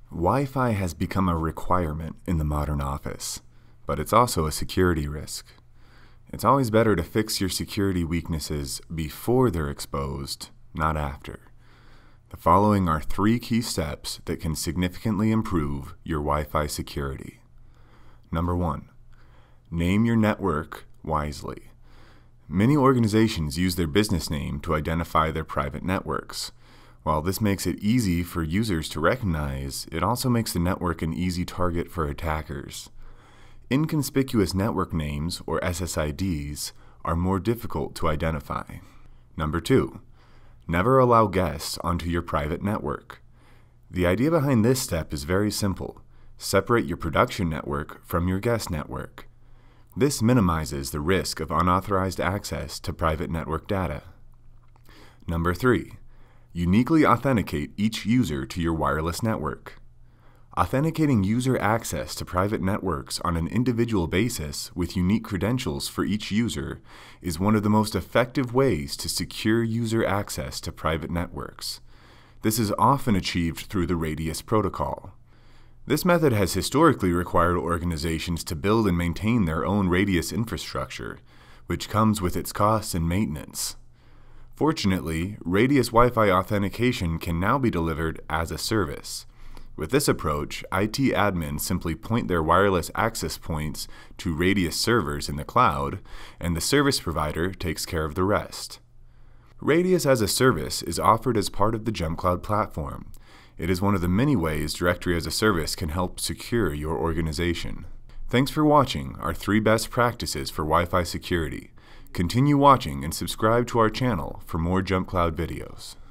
Wi-Fi has become a requirement in the modern office, but it's also a security risk. It's always better to fix your security weaknesses before they're exposed, not after. The following are 3 key steps that can significantly improve your Wi-Fi security. Number 1. Name your network wisely. Many organizations use their business name to identify their private networks. While this makes it easy for users to recognize, it also makes the network an easy target for attackers. Inconspicuous network names, or SSIDs, are more difficult to identify. Number 2. Never allow guests onto your private network. The idea behind this step is very simple. Separate your production network from your guest network. This minimizes the risk of unauthorized access to private network data. Number 3. Uniquely authenticate each user to your wireless network. Authenticating user access to private networks on an individual basis with unique credentials for each user is one of the most effective ways to secure user access to private networks. This is often achieved through the RADIUS protocol. This method has historically required organizations to build and maintain their own RADIUS infrastructure, which comes with its costs and maintenance. Fortunately, RADIUS Wi-Fi authentication can now be delivered as a service. With this approach, IT admins simply point their wireless access points to RADIUS servers in the cloud, and the service provider takes care of the rest. RADIUS as a service is offered as part of the JumpCloud platform. It is one of the many ways Directory-as-a-Service can help secure your organization. Thanks for watching our 3 best practices for Wi-Fi security. Continue watching and subscribe to our channel for more JumpCloud videos.